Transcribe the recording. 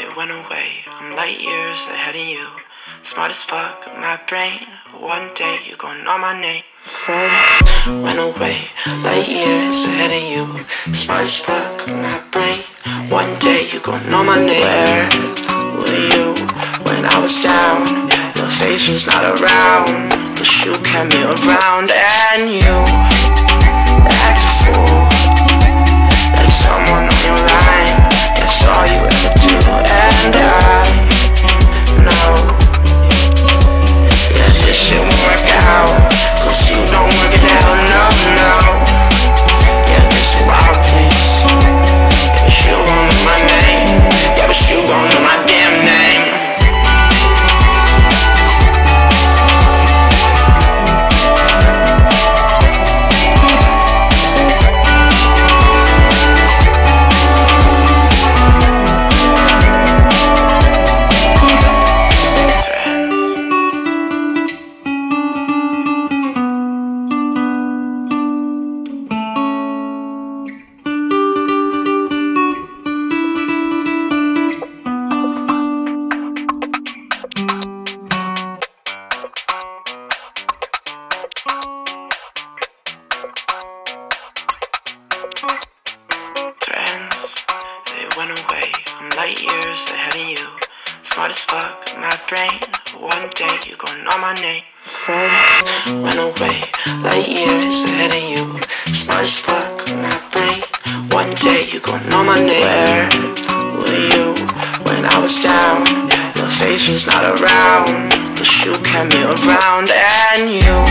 went away. I'm light years ahead of you. Smart as fuck, my brain. One day you gon' know my name. Friends went away. Light years ahead of you. Smart as fuck, my brain. One day you gon' know my name. Where were you when I was down? Your face was not around, but you kept me around. And you act a fool, like someone on your line. That's all you ever do. And I know, yeah, this shit won't work out, cause you don't work it out. No, no, yeah, this wild piece. Yeah, but you gon' know my name. Yeah, but you gon' know my damn name. Friends, they went away. I'm light years ahead of you. Smart as fuck, my brain. One day you gon' know my name. Friends went away. Light years ahead of you. Smart as fuck, my brain. One day you gon' know my name. Where were you when I was down? Your face was not around, but you kept me around. And you